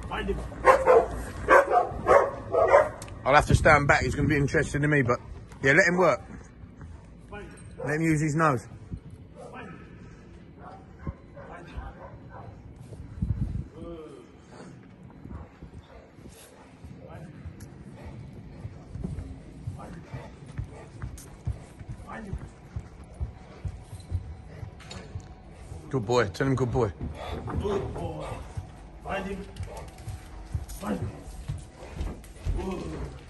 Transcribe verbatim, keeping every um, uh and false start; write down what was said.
Find him. I'll have to stand back. He's going to be interested in me, but yeah, let him work. Find him. Let him use his nose. Find him. Find him. Find him. Find him. Find him. Good boy. Tell him good boy. Good boy. Find him. Find him. Good.